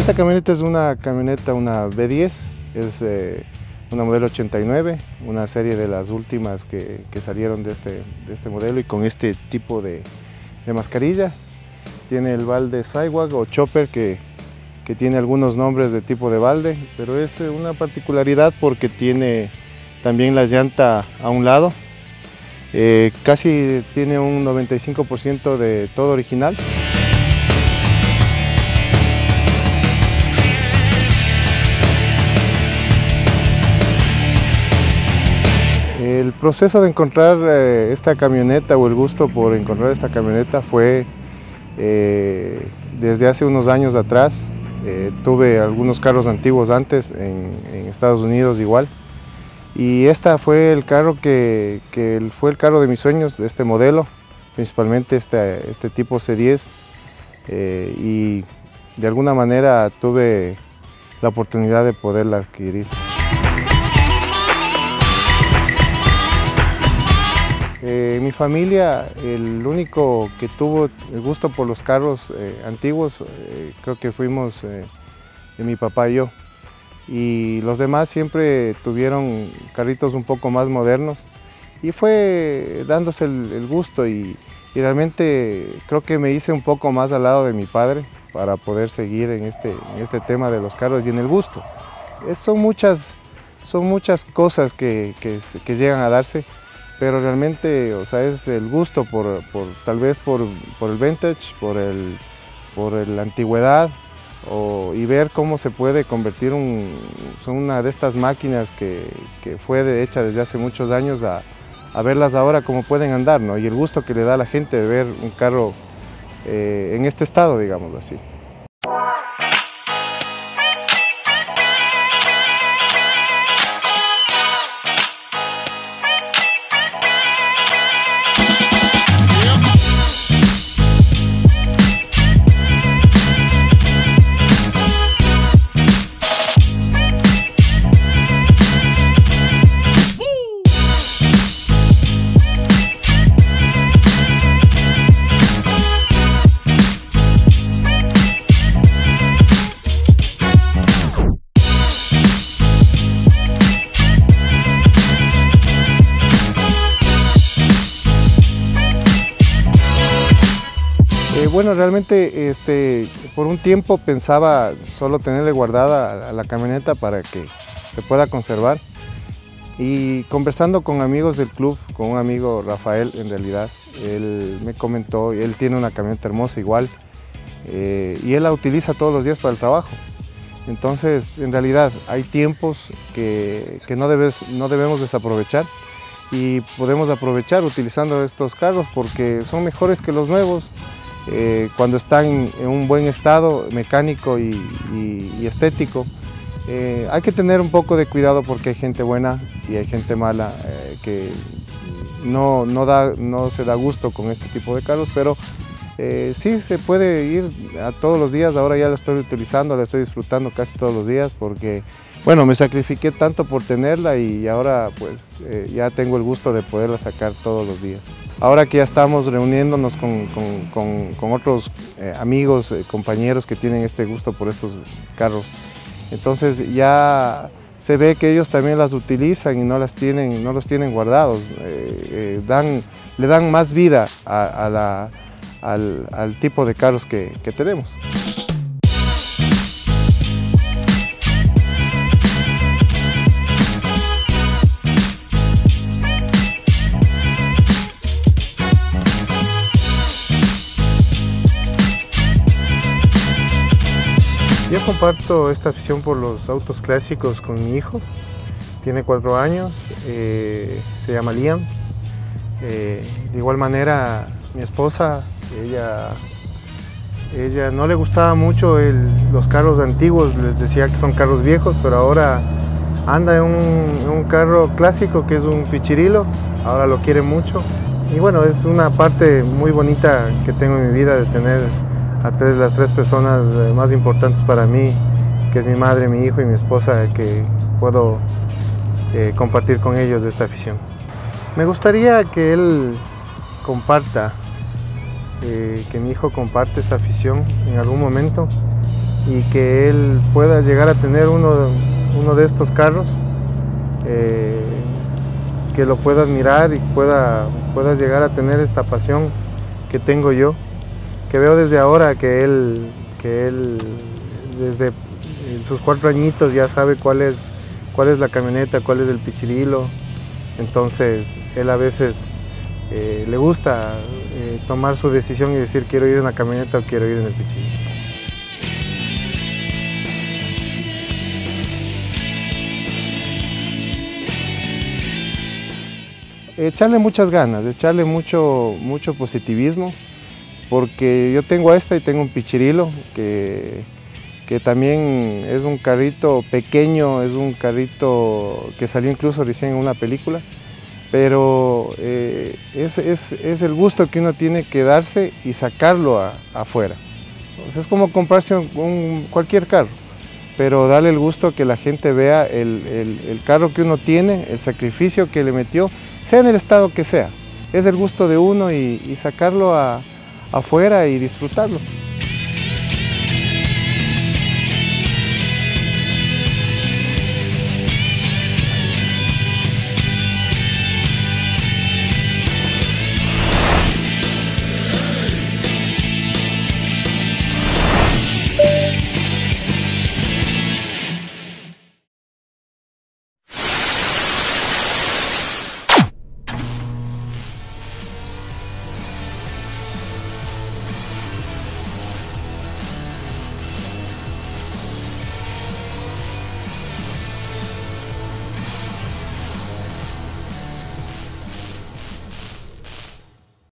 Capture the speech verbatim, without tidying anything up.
Esta camioneta es una camioneta, una B diez, es eh, una modelo ochenta y nueve, una serie de las últimas que, que salieron de este, de este modelo y con este tipo de, de mascarilla. Tiene el balde sidewalk o chopper que, que tiene algunos nombres de tipo de balde, pero es una particularidad porque tiene también la llanta a un lado. Eh, casi tiene un noventa y cinco por ciento de todo original. El proceso de encontrar eh, esta camioneta o el gusto por encontrar esta camioneta fue eh, desde hace unos años atrás. Eh, tuve algunos carros antiguos antes en, en Estados Unidos igual. Y esta fue el carro que, que fue el carro de mis sueños, este modelo, principalmente este, este tipo C diez, eh, y de alguna manera tuve la oportunidad de poderla adquirir. Eh, en mi familia, el único que tuvo el gusto por los carros eh, antiguos, eh, creo que fuimos eh, mi papá y yo. Y los demás siempre tuvieron carritos un poco más modernos y fue dándose el, el gusto y, y realmente creo que me hice un poco más al lado de mi padre para poder seguir en este, en este tema de los carros y en el gusto. Es, son, muchas, son muchas cosas que, que, que llegan a darse, pero realmente, o sea, es el gusto por, por tal vez por, por el vintage, por, el, por la antigüedad. O, y ver cómo se puede convertir un, una de estas máquinas que, que fue de, hecha desde hace muchos años a, a verlas ahora cómo pueden andar, ¿no? Y el gusto que le da a la gente de ver un carro eh, en este estado, digamos así. Bueno, realmente este, por un tiempo pensaba solo tenerle guardada a la camioneta para que se pueda conservar, y conversando con amigos del club, con un amigo Rafael en realidad, él me comentó, él tiene una camioneta hermosa igual eh, y él la utiliza todos los días para el trabajo. Entonces en realidad hay tiempos que, que no, debes, no debemos desaprovechar y podemos aprovechar utilizando estos carros porque son mejores que los nuevos. Eh, cuando están en un buen estado mecánico y, y, y estético. Eh, hay que tener un poco de cuidado porque hay gente buena y hay gente mala eh, que no, no, da, no se da gusto con este tipo de carros, pero eh, sí se puede ir a todos los días. Ahora ya lo estoy utilizando, la estoy disfrutando casi todos los días porque, bueno, me sacrifiqué tanto por tenerla y ahora pues eh, ya tengo el gusto de poderla sacar todos los días. Ahora que ya estamos reuniéndonos con, con, con, con otros eh, amigos, eh, compañeros que tienen este gusto por estos carros, entonces ya se ve que ellos también las utilizan y no, las tienen, no los tienen guardados, eh, eh, dan, le dan más vida a, a la, al, al tipo de carros que, que tenemos. Yo comparto esta afición por los autos clásicos con mi hijo, tiene cuatro años, eh, se llama Liam. Eh, de igual manera mi esposa, ella, ella no le gustaba mucho el, los carros antiguos, les decía que son carros viejos, pero ahora anda en un, en un carro clásico que es un Pichirilo, ahora lo quiere mucho. Y bueno, es una parte muy bonita que tengo en mi vida de tener a tres, las tres personas más importantes para mí, que es mi madre, mi hijo y mi esposa, que puedo eh, compartir con ellos esta afición. Me gustaría que él comparta, eh, que mi hijo comparte esta afición en algún momento y que él pueda llegar a tener uno, uno de estos carros, eh, que lo pueda admirar y pueda, pueda llegar a tener esta pasión que tengo yo, que veo desde ahora que él, que él desde sus cuatro añitos ya sabe cuál es, cuál es la camioneta, cuál es el pichirilo. Entonces él a veces eh, le gusta eh, tomar su decisión y decir quiero ir en la camioneta o quiero ir en el pichirilo. Echarle muchas ganas, echarle mucho, mucho positivismo, porque yo tengo esta y tengo un pichirilo que, que también es un carrito pequeño, es un carrito que salió incluso recién en una película, pero eh, es, es, es el gusto que uno tiene que darse y sacarlo a, afuera. O sea, es como comprarse un, un, cualquier carro, pero darle el gusto que la gente vea el, el, el carro que uno tiene, el sacrificio que le metió, sea en el estado que sea. Es el gusto de uno y, y sacarlo a, afuera y disfrutarlo.